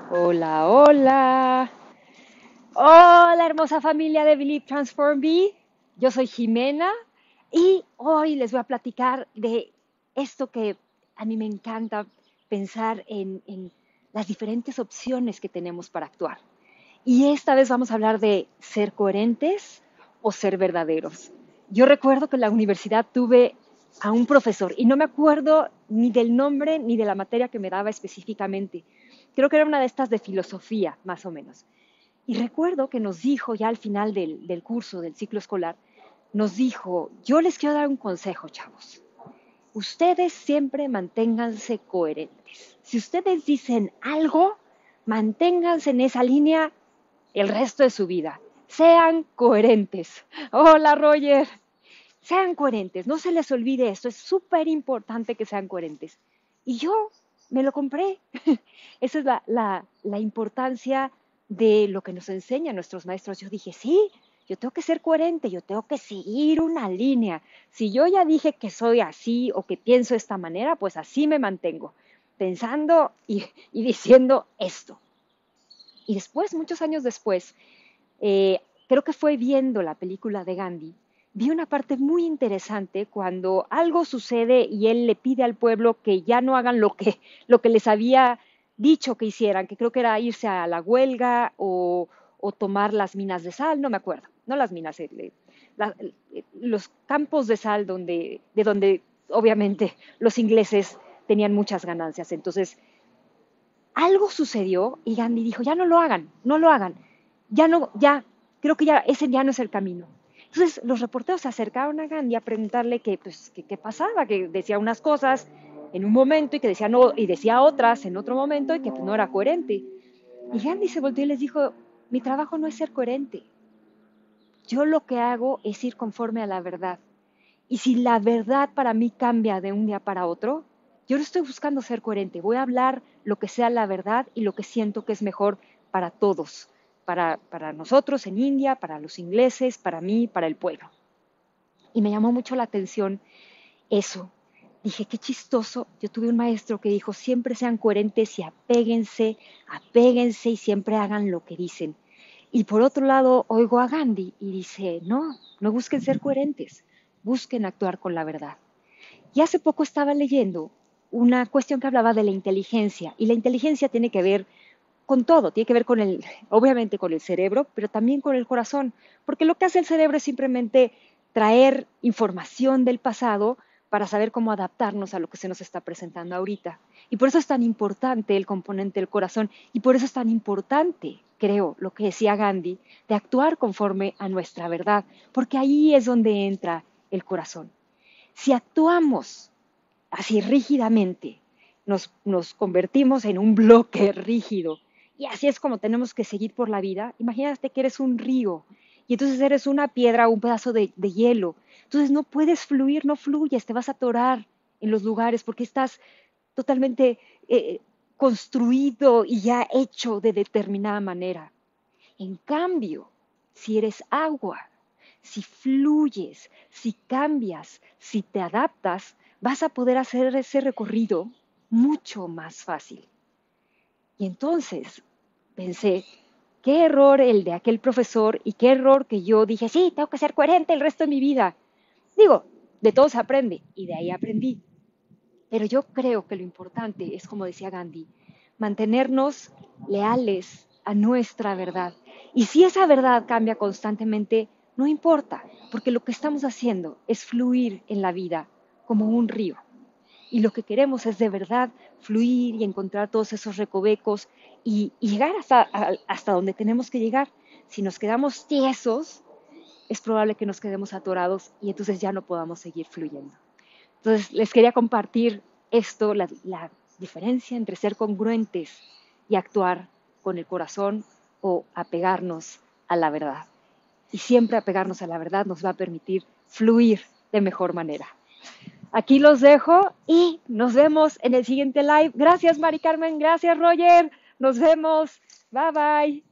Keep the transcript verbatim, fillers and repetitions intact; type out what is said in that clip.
Hola, hola. Hola, hermosa familia de Believe Transform Be. Yo soy Jimena y hoy les voy a platicar de esto que a mí me encanta pensar en, en las diferentes opciones que tenemos para actuar. Y esta vez vamos a hablar de ser coherentes o ser verdaderos. Yo recuerdo que en la universidad tuve a un profesor y no me acuerdo ni del nombre ni de la materia que me daba específicamente. Creo que era una de estas de filosofía, más o menos. Y recuerdo que nos dijo ya al final del, del curso, del ciclo escolar, nos dijo, yo les quiero dar un consejo, chavos. Ustedes siempre manténganse coherentes. Si ustedes dicen algo, manténganse en esa línea el resto de su vida. Sean coherentes. Hola, Roger. Sean coherentes. No se les olvide esto. Es súper importante que sean coherentes. Y yo me lo compré. Esa es la, la, la importancia de lo que nos enseñan nuestros maestros. Yo dije, sí, yo tengo que ser coherente, yo tengo que seguir una línea. Si yo ya dije que soy así o que pienso de esta manera, pues así me mantengo, pensando y, y diciendo esto. Y después, muchos años después, eh, creo que fue viendo la película de Gandhi, vi una parte muy interesante cuando algo sucede y él le pide al pueblo que ya no hagan lo que, lo que les había dicho que hicieran, que creo que era irse a la huelga o, o tomar las minas de sal, no me acuerdo, no las minas, eh, la, los campos de sal donde, de donde obviamente los ingleses tenían muchas ganancias. Entonces, algo sucedió y Gandhi dijo, ya no lo hagan, no lo hagan, ya no, ya, creo que ya, ese ya no es el camino. Entonces los reporteros se acercaron a Gandhi a preguntarle qué pues, qué pasaba, que decía unas cosas en un momento y que decía no, y decía otras en otro momento y que pues, no era coherente. Y Gandhi se volteó y les dijo, mi trabajo no es ser coherente, yo lo que hago es ir conforme a la verdad. Y si la verdad para mí cambia de un día para otro, yo no estoy buscando ser coherente. Voy a hablar lo que sea la verdad y lo que siento que es mejor para todos, para, para nosotros en India, para los ingleses, para mí, para el pueblo. Y me llamó mucho la atención eso. Dije, qué chistoso. Yo tuve un maestro que dijo, siempre sean coherentes y apéguense, apéguense y siempre hagan lo que dicen. Y por otro lado, oigo a Gandhi y dice, no, no busquen ser coherentes, busquen actuar con la verdad. Y hace poco estaba leyendo una cuestión que hablaba de la inteligencia, y la inteligencia tiene que ver con todo, tiene que ver con el, obviamente con el cerebro, pero también con el corazón, porque lo que hace el cerebro es simplemente traer información del pasado para saber cómo adaptarnos a lo que se nos está presentando ahorita. Y por eso es tan importante el componente del corazón, y por eso es tan importante, creo, lo que decía Gandhi, de actuar conforme a nuestra verdad, porque ahí es donde entra el corazón. Si actuamos así rígidamente, nos, nos convertimos en un bloque rígido y así es como tenemos que seguir por la vida. Imagínate que eres un río y entonces eres una piedra o un pedazo de, de hielo. Entonces no puedes fluir, no fluyes, te vas a atorar en los lugares porque estás totalmente eh, construido y ya hecho de determinada manera. En cambio, si eres agua, si fluyes, si cambias, si te adaptas, vas a poder hacer ese recorrido mucho más fácil. Y entonces pensé, qué error el de aquel profesor y qué error que yo dije, sí, tengo que ser coherente el resto de mi vida. Digo, de todo se aprende y de ahí aprendí. Pero yo creo que lo importante es, como decía Gandhi, mantenernos leales a nuestra verdad. Y si esa verdad cambia constantemente, no importa, porque lo que estamos haciendo es fluir en la vida como un río. Y lo que queremos es de verdad fluir y encontrar todos esos recovecos y, y llegar hasta, hasta donde tenemos que llegar. Si nos quedamos tiesos, es probable que nos quedemos atorados y entonces ya no podamos seguir fluyendo. Entonces, les quería compartir esto, la, la diferencia entre ser congruentes y actuar con el corazón o apegarnos a la verdad. Y siempre apegarnos a la verdad nos va a permitir fluir de mejor manera. Aquí los dejo y nos vemos en el siguiente live. Gracias, Mari Carmen. Gracias, Roger. Nos vemos. Bye, bye.